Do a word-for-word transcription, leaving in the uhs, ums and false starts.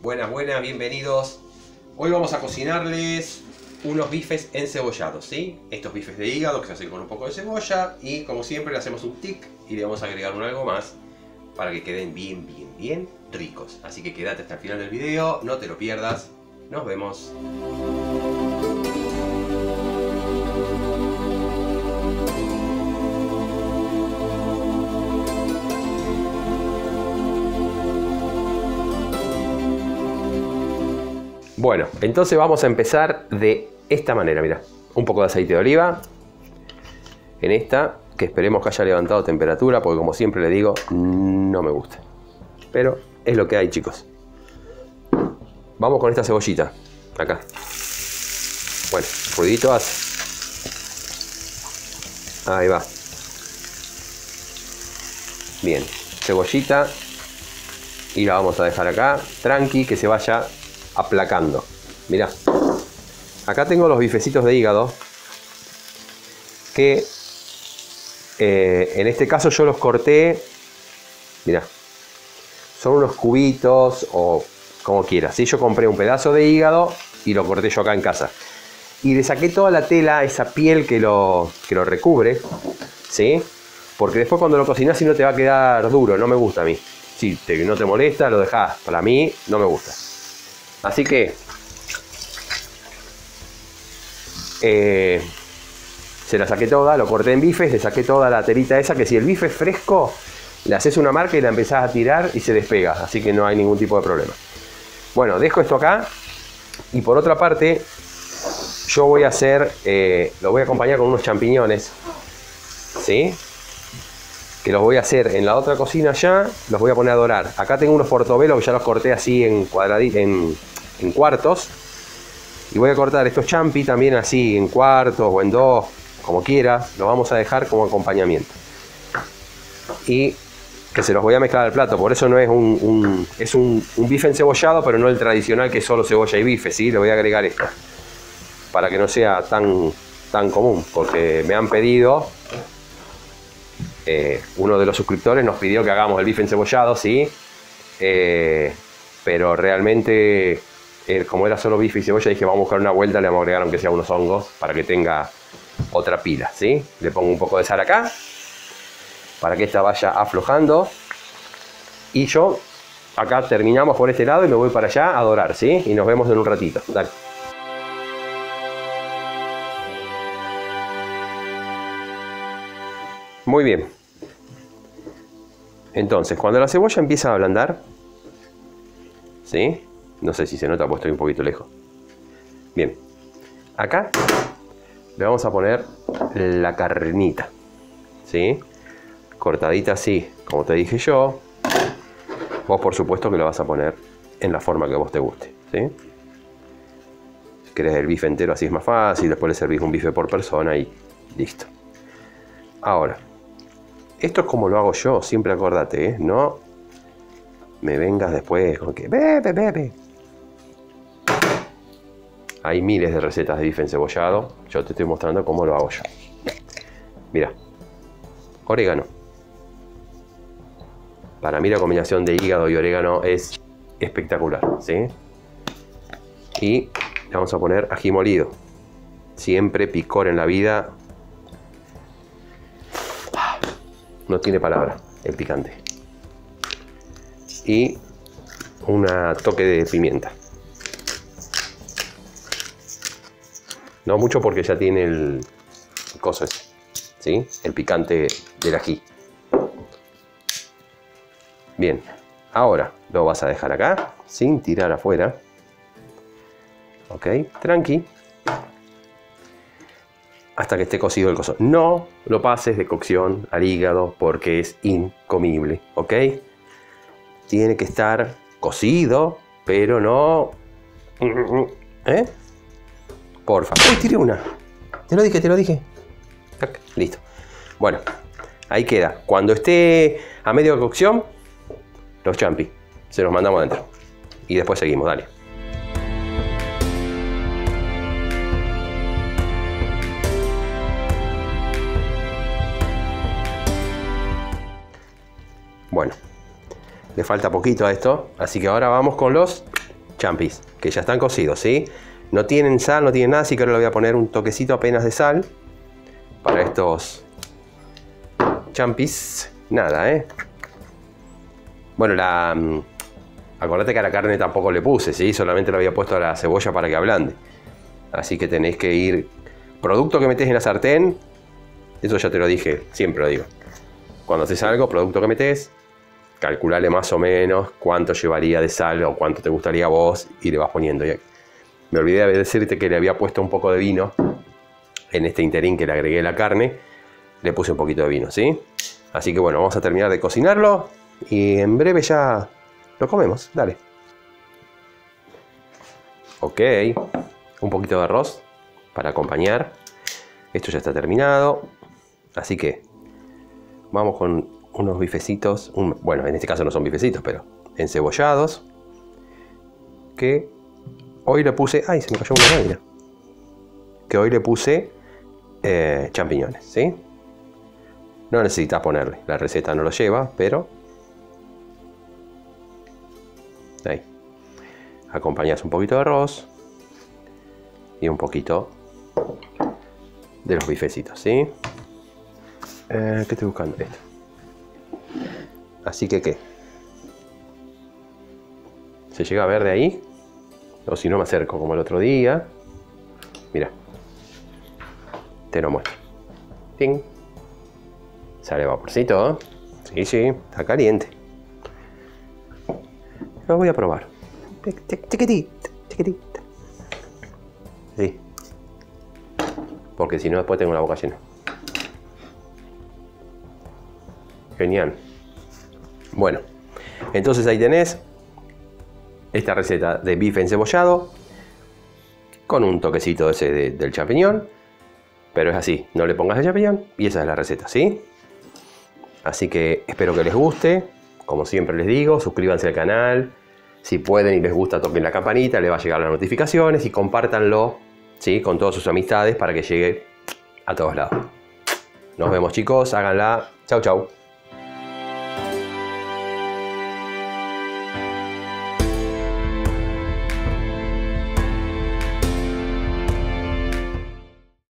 Buenas, buenas, bienvenidos. Hoy vamos a cocinarles unos bifes encebollados, ¿sí? Estos bifes de hígado que se hacen con un poco de cebolla y como siempre le hacemos un tic y le vamos a agregar un algo más para que queden bien, bien, bien ricos. Así que quédate hasta el final del video, no te lo pierdas. Nos vemos. Bueno, entonces vamos a empezar de esta manera, mira. Un poco de aceite de oliva. En esta, que esperemos que haya levantado temperatura, porque como siempre le digo, no me gusta. Pero es lo que hay, chicos. Vamos con esta cebollita, acá. Bueno, ruidito hace. Ahí va. Bien, cebollita. Y la vamos a dejar acá, tranqui, que se vaya aplacando. Mirá, acá tengo los bifecitos de hígado que eh, en este caso yo los corté. Mirá, son unos cubitos o como quieras, ¿sí? Yo compré un pedazo de hígado y lo corté yo acá en casa y le saqué toda la tela, esa piel que lo, que lo recubre, ¿sí? Porque después cuando lo cocinas si no te va a quedar duro, no me gusta a mí. Si te, no te molesta, lo dejás. Para mí no me gusta. Así que eh, se la saqué toda, lo corté en bifes, le saqué toda la telita esa, que si el bife es fresco, le haces una marca y la empezás a tirar y se despega, así que no hay ningún tipo de problema. Bueno, dejo esto acá y por otra parte yo voy a hacer, eh, lo voy a acompañar con unos champiñones, ¿sí? Que los voy a hacer en la otra cocina ya, los voy a poner a dorar. Acá tengo unos portobelos que ya los corté así en cuadraditos, en, en cuartos. Y voy a cortar estos champi también así en cuartos o en dos, como quiera. Los vamos a dejar como acompañamiento. Y que se los voy a mezclar al plato. Por eso no es un, un es un, un bife encebollado, pero no el tradicional que es solo cebolla y bife, ¿sí? Le voy a agregar esto. Para que no sea tan, tan común, porque me han pedido... Eh, uno de los suscriptores nos pidió que hagamos el bife encebollado, sí, eh, pero realmente eh, como era solo bife y cebolla dije vamos a buscar una vuelta, le vamos a agregar aunque sea unos hongos para que tenga otra pila, ¿sí? Le pongo un poco de sal acá para que esta vaya aflojando y yo acá terminamos por este lado y me voy para allá a dorar, ¿sí? Y nos vemos en un ratito. Dale. Muy bien. Entonces, cuando la cebolla empieza a ablandar, ¿sí? No sé si se nota, pues estoy un poquito lejos. Bien. Acá le vamos a poner la carnita, ¿sí? Cortadita así, como te dije yo. Vos, por supuesto, que lo vas a poner en la forma que a vos te guste, ¿sí? Si querés el bife entero, así es más fácil. Después le servís un bife por persona y listo. Ahora, esto es como lo hago yo, siempre acordate, ¿eh? No me vengas después con que bebe, bebe. Hay miles de recetas de bife encebollado, yo te estoy mostrando cómo lo hago yo. Mira, orégano. Para mí la combinación de hígado y orégano es espectacular, ¿sí? Y le vamos a poner ají molido. Siempre picor en la vida. No tiene palabra el picante. Y un toque de pimienta. No mucho porque ya tiene el coso ese, ¿sí? El picante del ají. Bien, ahora lo vas a dejar acá sin tirar afuera. Ok, tranqui. Hasta que esté cocido el coso. No lo pases de cocción al hígado porque es incomible, ¿ok? Tiene que estar cocido, pero no... ¿Eh? Porfa. ¡Uy, tiré una! Te lo dije, te lo dije. Listo. Bueno, ahí queda. Cuando esté a medio de cocción, los champi. Se los mandamos adentro. Y después seguimos, dale. Bueno, le falta poquito a esto, así que ahora vamos con los champis, que ya están cocidos, ¿sí? No tienen sal, no tienen nada, así que ahora le voy a poner un toquecito apenas de sal para estos champis. Nada, ¿eh? Bueno, la... acordate que a la carne tampoco le puse, ¿sí? Solamente le había puesto a la cebolla para que ablande. Así que tenéis que ir... Producto que metés en la sartén, eso ya te lo dije, siempre lo digo. Cuando haces algo, producto que metés, calculale más o menos cuánto llevaría de sal o cuánto te gustaría a vos y le vas poniendo. Me olvidé de decirte que le había puesto un poco de vino en este interín que le agregué la carne. Le puse un poquito de vino, ¿sí? Así que bueno, vamos a terminar de cocinarlo y en breve ya lo comemos. Dale. Ok, un poquito de arroz para acompañar. Esto ya está terminado. Así que vamos con unos bifecitos. Un, bueno, en este caso no son bifecitos, pero encebollados. Que hoy le puse... ¡Ay, se me cayó una máquina! Que hoy le puse eh, champiñones, ¿sí? No necesitas ponerle. La receta no lo lleva, pero... Ahí. Acompañas un poquito de arroz. Y un poquito de los bifecitos, ¿sí? Eh, ¿Qué estoy buscando? Esto. Así que, ¿qué? ¿Se llega a ver de ahí? O si no me acerco como el otro día. Mira. Te lo muestro. ¡Ting! Sale vaporcito, ¿eh? Sí, sí, está caliente. Lo voy a probar. Chiquitito, chiquitito. Sí. Porque si no, después tengo la boca llena. Genial. Bueno, entonces ahí tenés esta receta de bife encebollado con un toquecito ese de, del champiñón. Pero es así, no le pongas el champiñón y esa es la receta, ¿sí? Así que espero que les guste. Como siempre les digo, suscríbanse al canal. Si pueden y les gusta, toquen la campanita, les va a llegar las notificaciones y compártanlo, ¿sí? Con todas sus amistades para que llegue a todos lados. Nos vemos, chicos, háganla. Chau, chau.